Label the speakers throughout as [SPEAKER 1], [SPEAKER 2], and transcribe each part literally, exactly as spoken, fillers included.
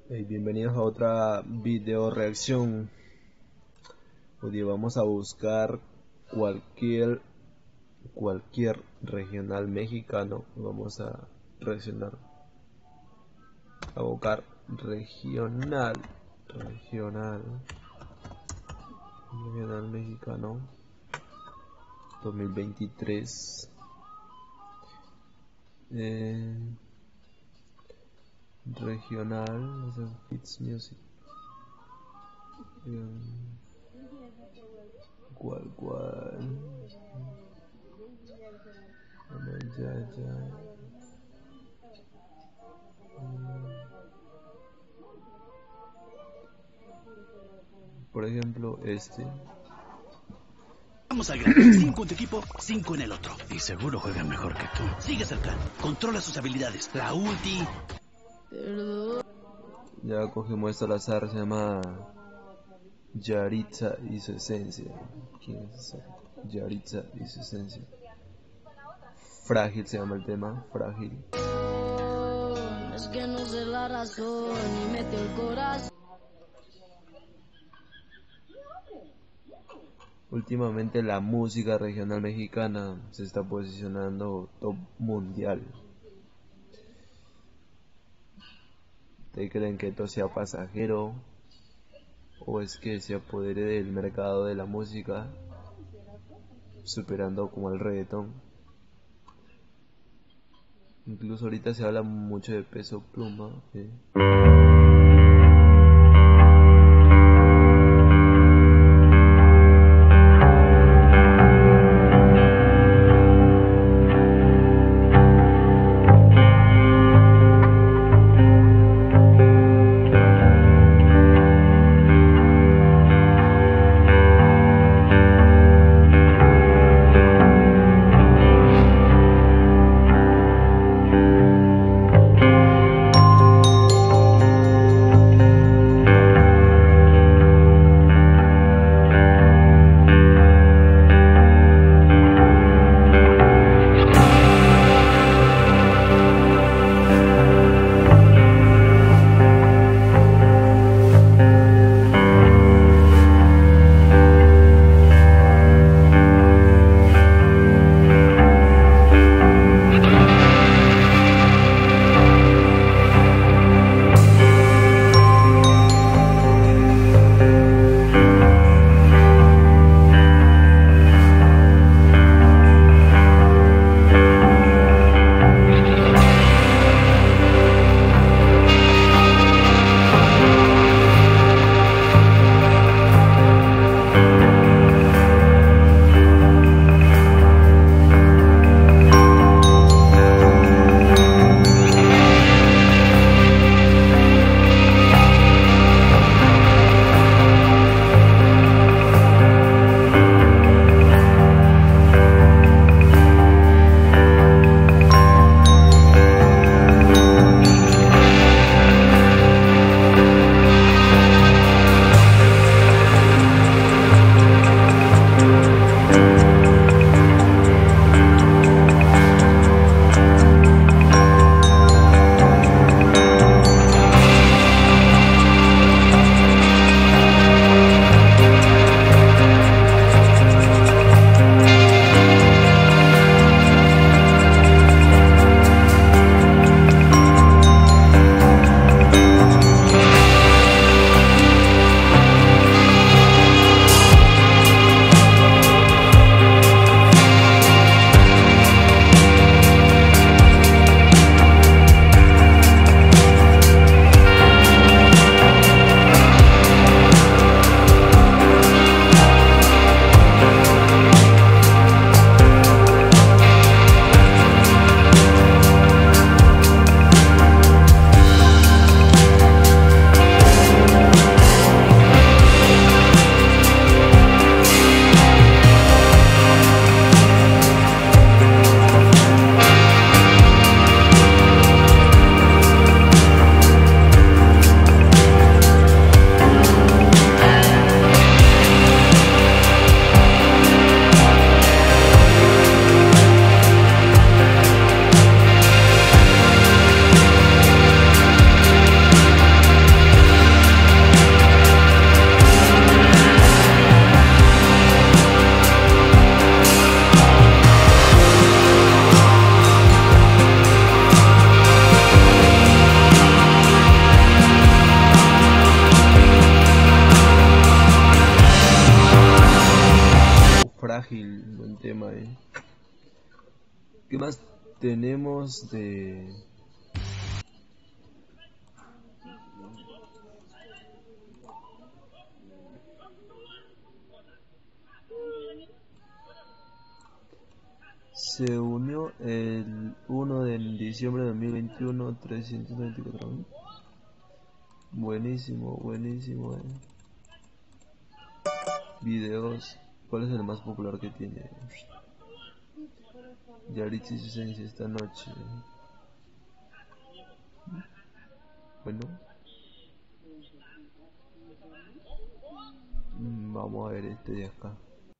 [SPEAKER 1] Hey, bienvenidos a otra video reacción. Hoy vamos a buscar cualquier cualquier regional mexicano. Vamos a reaccionar a buscar regional regional regional mexicano dos mil veintitrés. eh, regional, no sé, Hits Music. Bien. ¿Cuál, cuál? Bueno, ya, ya. Mm. Por ejemplo, este.
[SPEAKER 2] Vamos al grano. Cinco en tu equipo, cinco en el otro. Y seguro juegan mejor que tú. Sigue cerca. Controla sus habilidades. La ulti.
[SPEAKER 1] Ya cogimos esto al azar, se llama Yaritza y su esencia. ¿Quién es ese? Yaritza y su esencia. Frágil se llama el tema, frágil.
[SPEAKER 3] Es que no sé la razón y mete el corazón.
[SPEAKER 1] Últimamente la música regional mexicana se está posicionando top mundial. ¿Ustedes creen que esto sea pasajero o es que se apodere del mercado de la música, superando como el reggaetón? Incluso ahorita se habla mucho de Peso Pluma, ¿eh? ¿Qué más tenemos de...? Se unió el uno de diciembre de dos mil veintiuno, trescientos veinticuatro mil. Buenísimo, buenísimo. Eh. Videos. ¿Cuál es el más popular que tiene? Yaritza y su esencia esta noche. Bueno. Vamos a ver este de acá.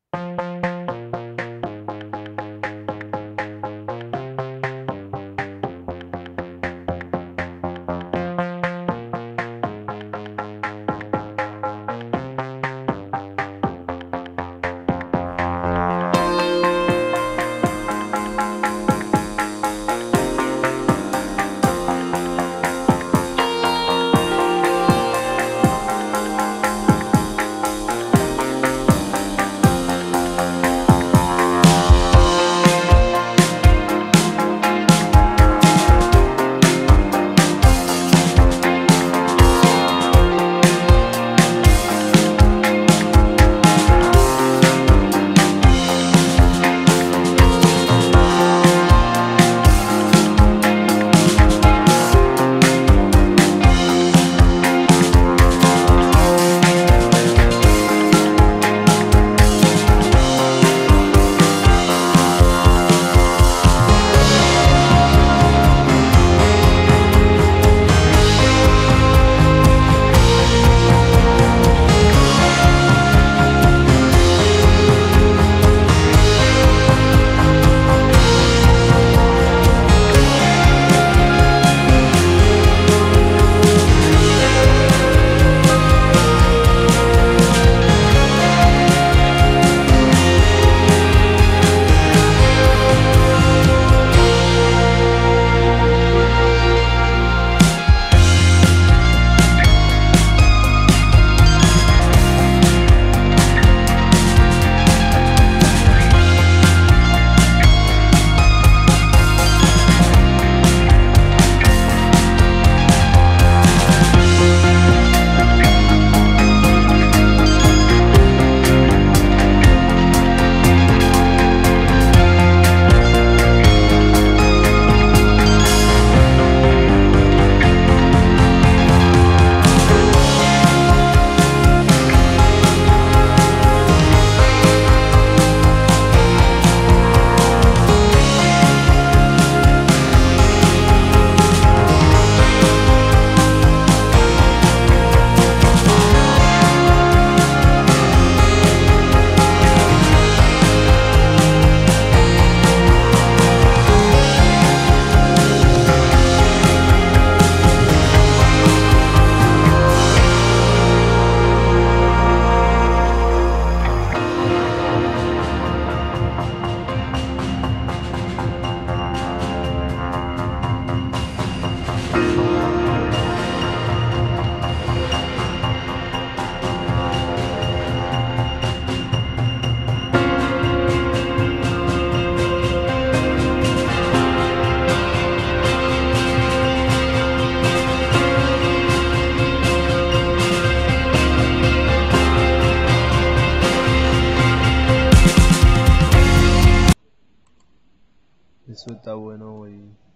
[SPEAKER 1] Eso está bueno, güey.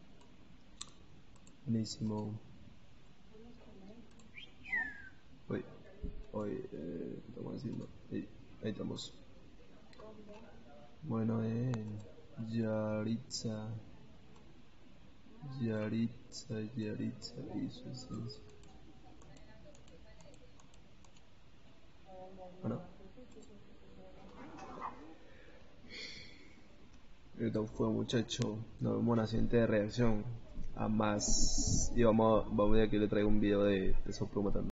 [SPEAKER 1] Buenísimo. Oye, oye, eh, ¿qué estamos haciendo? Ahí, ahí estamos. Bueno, eh, Yaritza. Yaritza, Yaritza y su esencia. Bueno. Esto fue, muchacho. Nos vemos en la siguiente reacción. A más. Y vamos, vamos a ver que le traigo un video de, de esos promotando.